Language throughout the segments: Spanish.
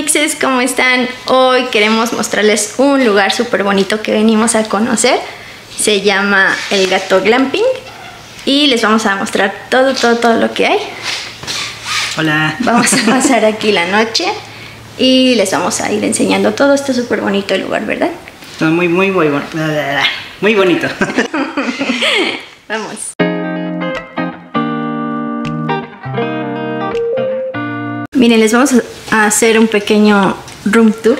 mixes, ¿cómo están? Hoy queremos mostrarles un lugar súper bonito que venimos a conocer. Se llama El Gato Glamping y les vamos a mostrar todo lo que hay. Hola. Vamos a pasar aquí la noche y les vamos a ir enseñando todo. Está súper bonito el lugar, ¿verdad? Está muy bonito. Vamos. Miren, les vamos a hacer un pequeño room tour.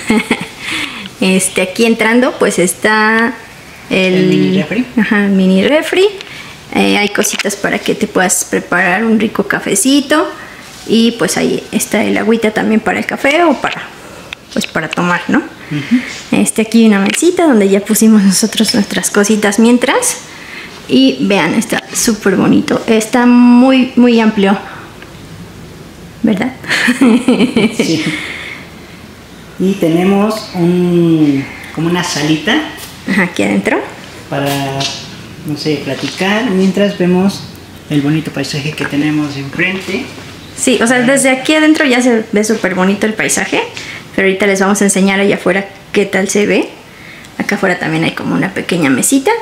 Aquí entrando pues está el mini refri. Ajá, el mini refri. Hay cositas para que te puedas preparar un rico cafecito. Y pues ahí está el agüita también para el café o para tomar, ¿no? Aquí hay una mesita donde ya pusimos nosotros nuestras cositas mientras. Y vean, está súper bonito. Está muy amplio, ¿verdad? Sí. Y tenemos como una salita. Ajá, aquí adentro. Para, no sé, platicar mientras vemos el bonito paisaje que tenemos enfrente. Sí, o sea, desde aquí adentro ya se ve súper bonito el paisaje. Pero ahorita les vamos a enseñar allá afuera qué tal se ve. Acá afuera también hay como una pequeña mesita.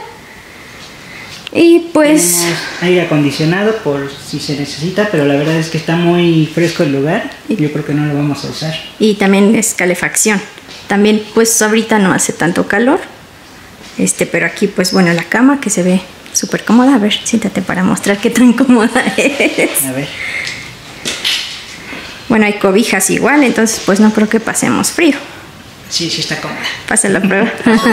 Y pues... tenemos aire acondicionado por si se necesita, pero la verdad es que está muy fresco el lugar. Yo creo que no lo vamos a usar. Y también es calefacción. También pues ahorita no hace tanto calor. Pero aquí pues bueno, la cama que se ve súper cómoda. A ver, siéntate para mostrar qué tan cómoda es. A ver. Bueno, hay cobijas igual, entonces pues no creo que pasemos frío. Sí, está cómoda. Pasa la prueba.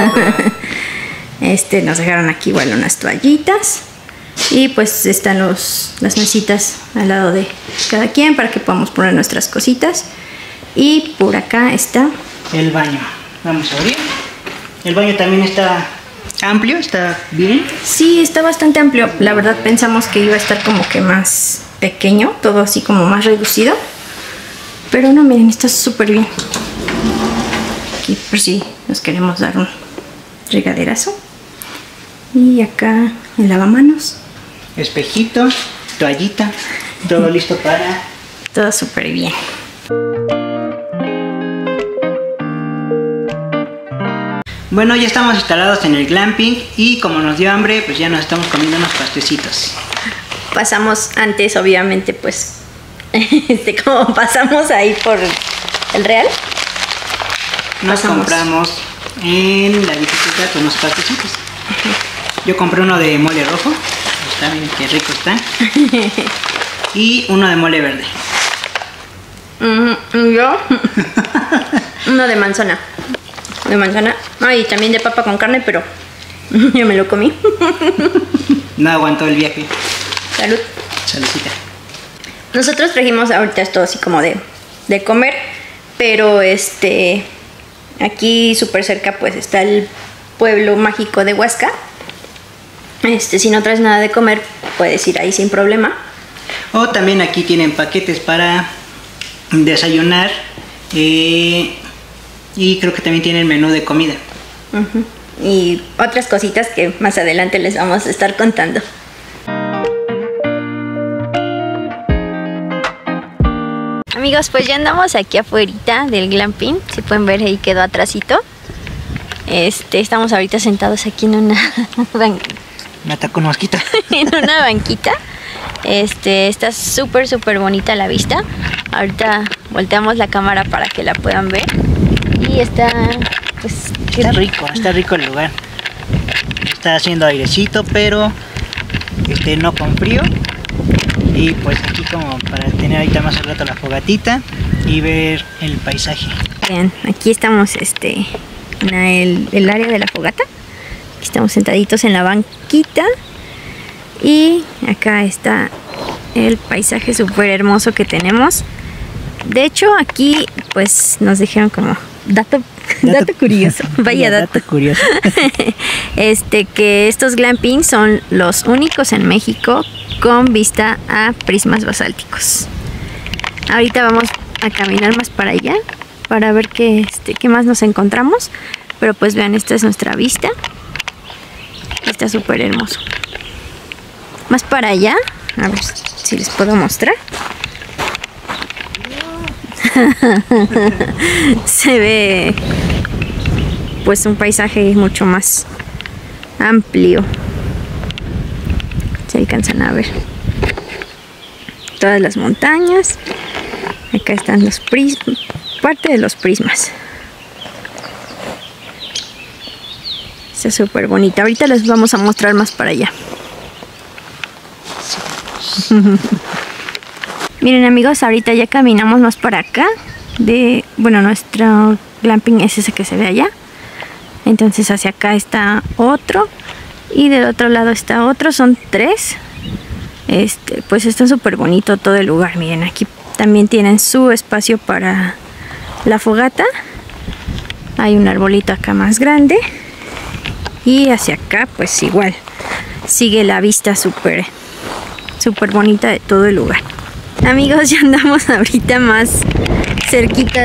Nos dejaron aquí igual unas toallitas. Y pues están las mesitas al lado de cada quien para que podamos poner nuestras cositas. Y por acá está el baño. Vamos a abrir. El baño también está amplio, está bien. Sí, está bastante amplio. La verdad pensamos que iba a estar como que más pequeño, todo así como más reducido. Pero no, miren, está súper bien. Aquí por si nos queremos dar un regaderazo. Y acá el lavamanos. Espejito, toallita, todo listo para... todo súper bien. Bueno, ya estamos instalados en el glamping y como nos dio hambre, pues ya nos estamos comiendo unos pastecitos. Pasamos antes, obviamente, pues... como pasamos ahí por el Real, nos compramos en la bicicleta unos pastecitos. Yo compré uno de mole rojo, está bien, qué rico está. Y uno de mole verde. Yo uno de manzana. Y también de papa con carne, pero yo me lo comí. No aguantó el viaje. Salud. Saludcita. Nosotros trajimos ahorita esto así como de comer, pero aquí súper cerca pues está el pueblo mágico de Huasca. Si no traes nada de comer, puedes ir ahí sin problema. O también aquí tienen paquetes para desayunar y creo que también tienen menú de comida. Y otras cositas que más adelante les vamos a estar contando. Amigos, pues ya andamos aquí afuera del glamping. Si pueden ver, ahí quedó atrásito. Estamos ahorita sentados aquí en una Me atacó un mosquito. en una banquita. Está súper bonita la vista. Ahorita volteamos la cámara para que la puedan ver. Y está rico el lugar. Está haciendo airecito, pero no con frío. Y pues aquí como para tener ahorita más al rato la fogatita y ver el paisaje. Vean, aquí estamos en el área de la fogata. Aquí estamos sentaditos en la banquita. Y acá está el paisaje súper hermoso que tenemos. De hecho aquí pues nos dijeron como dato curioso. Vaya dato curioso. Que estos glampings son los únicos en México con vista a prismas basálticos. Ahorita vamos a caminar más para allá para ver qué más nos encontramos. Pero pues vean, esta es nuestra vista. Está súper hermoso. Más para allá, a ver si les puedo mostrar. Se ve pues un paisaje mucho más amplio. Se alcanzan a ver todas las montañas. Acá están los prismas, parte de los prismas. Está súper bonita. Ahorita les vamos a mostrar más para allá. Miren amigos, ahorita ya caminamos más para acá. Bueno, nuestro glamping es ese que se ve allá. Entonces hacia acá está otro. Y del otro lado está otro. Son 3. Pues está súper bonito todo el lugar. Miren, aquí también tienen su espacio para la fogata. Hay un arbolito acá más grande. Y hacia acá pues igual. Sigue la vista súper bonita de todo el lugar. Amigos, ya andamos ahorita más cerquita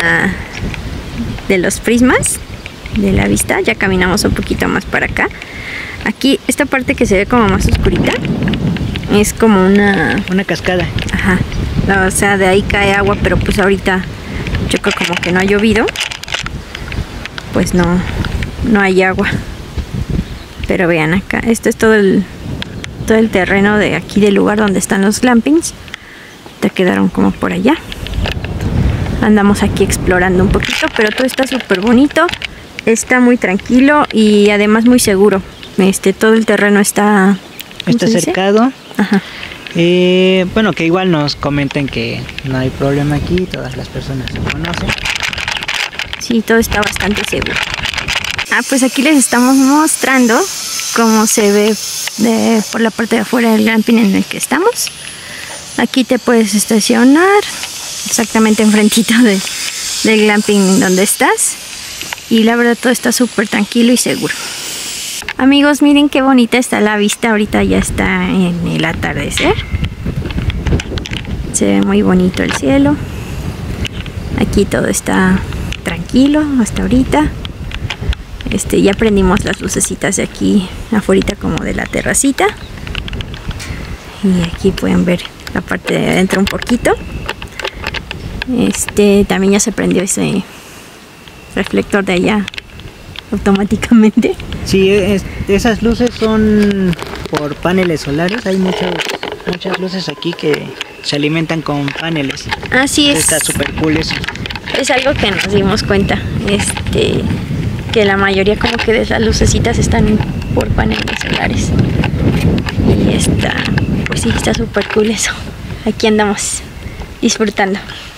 de los prismas, de la vista. Ya caminamos un poquito más para acá. Aquí, esta parte que se ve como más oscurita, es como una cascada. Ajá. O sea, de ahí cae agua, pero pues ahorita yo creo como que no ha llovido. Pues no hay agua. Pero vean acá, esto es todo el terreno de aquí del lugar donde están los glampings. Te quedaron como por allá. Andamos aquí explorando un poquito, pero todo está súper bonito. Está muy tranquilo y además muy seguro. Todo el terreno está cercado. Ajá. Bueno, que igual nos comenten que no hay problema aquí, todas las personas lo conocen. Sí, todo está bastante seguro. Pues aquí les estamos mostrando cómo se ve por la parte de afuera del glamping en el que estamos. Aquí te puedes estacionar exactamente enfrentito del glamping donde estás. Y la verdad todo está súper tranquilo y seguro. Amigos, miren qué bonita está la vista. Ahorita ya está en el atardecer. Se ve muy bonito el cielo. Aquí todo está tranquilo hasta ahorita. Ya prendimos las lucecitas de aquí afuera como de la terracita. Y aquí pueden ver la parte de adentro un poquito. También ya se prendió ese reflector de allá automáticamente. Sí, esas luces son por paneles solares. Hay muchas luces aquí que se alimentan con paneles. Así es. Está súper cool eso. Es algo que nos dimos cuenta. Que la mayoría como que de esas lucecitas están por paneles solares. Y pues sí, está súper cool eso. Aquí andamos disfrutando.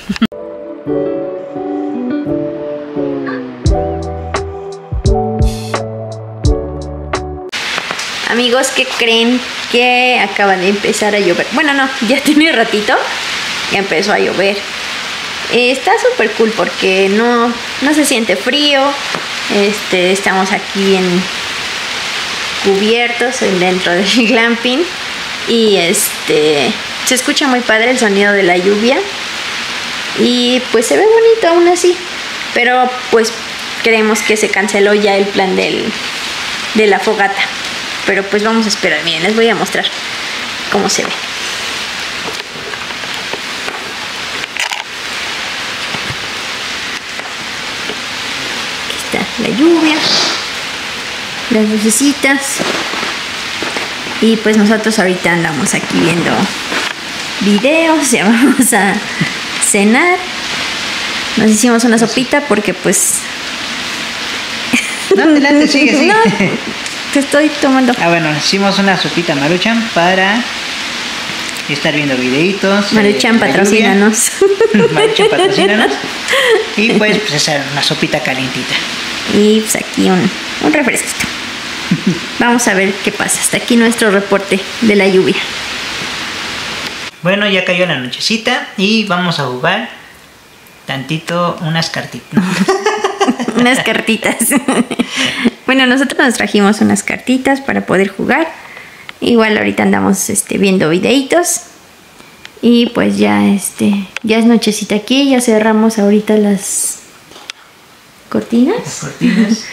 Amigos, ¿qué creen? Que acaba de empezar a llover. Bueno, no, ya tiene ratito. Ya empezó a llover. Está súper cool porque no se siente frío. Estamos aquí cubiertos dentro del glamping. Y se escucha muy padre el sonido de la lluvia. Y pues se ve bonito aún así. Pero pues creemos que se canceló ya el plan de la fogata. Pero pues vamos a esperar. Miren, les voy a mostrar cómo se ve. Aquí está la lluvia, las lucecitas. Y pues nosotros ahorita andamos aquí viendo videos. Ya vamos a cenar. Nos hicimos una sopita porque pues... No, adelante, sigue. No, te estoy tomando. Bueno, hicimos una sopita Maruchan para estar viendo videitos. Maruchan, patrocínanos. Maruchan, patrocínanos. Y pues hacer una sopita calientita. Y pues aquí un refresquito. Vamos a ver qué pasa. Hasta aquí nuestro reporte de la lluvia. Bueno, ya cayó la nochecita y vamos a jugar tantito unas cartitas. Unas cartitas. Bueno, nosotros nos trajimos unas cartitas para poder jugar. Igual ahorita andamos viendo videitos. Y pues ya ya es nochecita aquí. Ya cerramos ahorita las cortinas. Las cortinas.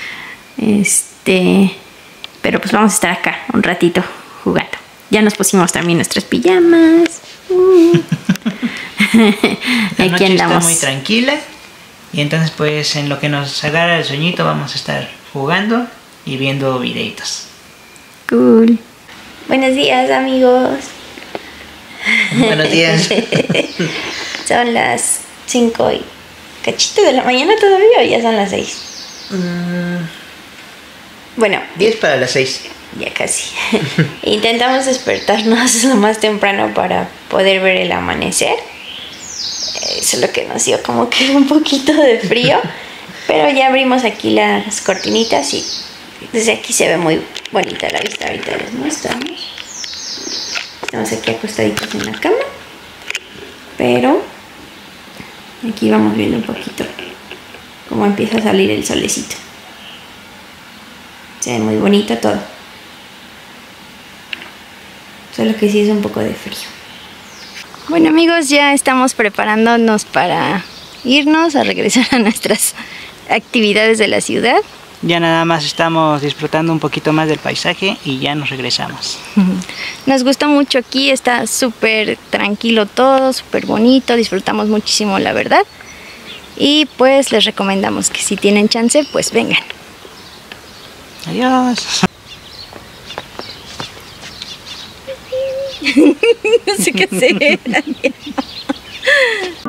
Pero pues vamos a estar acá un ratito jugando. Ya nos pusimos también nuestras pijamas. La Aquí noche está andamos. muy tranquila. Y entonces pues en lo que nos agarra el sueñito vamos a estar jugando y viendo videitos. Cool. Buenos días, amigos. Buenos días. Son las 5 y cachito de la mañana todavía, o ya son las 6. Bueno, 10 para las 6. ya casi. Intentamos despertarnos lo más temprano para poder ver el amanecer. Eso es lo que nos dio como que un poquito de frío. Pero ya abrimos aquí las cortinitas y desde aquí se ve muy bonita la vista. Ahorita les mostramos. Estamos aquí acostaditos en la cama. Pero aquí vamos viendo un poquito cómo empieza a salir el solecito. Se ve muy bonito todo. Solo que sí es un poco de frío. Bueno, amigos, ya estamos preparándonos para irnos a regresar a nuestras actividades de la ciudad. Ya nada más estamos disfrutando un poquito más del paisaje y ya nos regresamos. Nos gustó mucho aquí, está súper tranquilo todo, súper bonito, disfrutamos muchísimo, la verdad. Y pues les recomendamos que si tienen chance, pues vengan. Adiós. No sé qué hacer.